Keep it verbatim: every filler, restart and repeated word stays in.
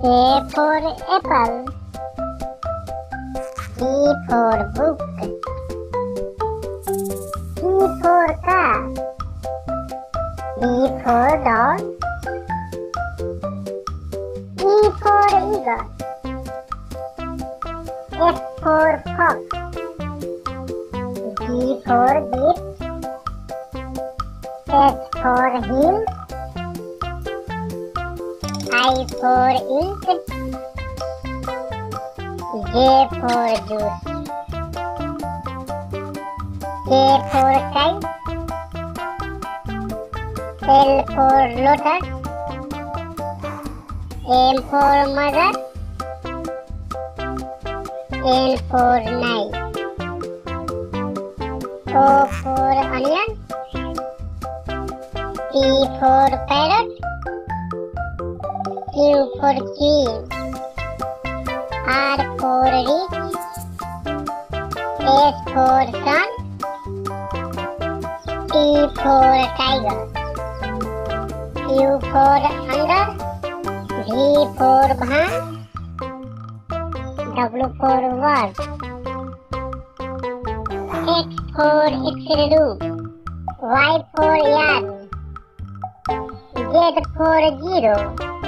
A for apple. B for book. C for car. D for dog. E for eagle. F for fox. G for gift. H for hill. I for ink. J for juice. K for kite. L for lotus. M for mother. N for knife. O for onion. P for parrot. Q for key. R for rich. S for sun. T for tiger. U for under. V for van. W for world. X for X-ray. Y for yarn. Z for zero.